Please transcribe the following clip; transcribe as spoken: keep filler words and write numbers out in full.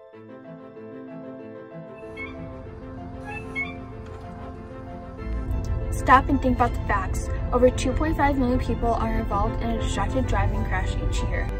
Stop and think about the facts. Over two point five million people are involved in a distracted driving crash each year.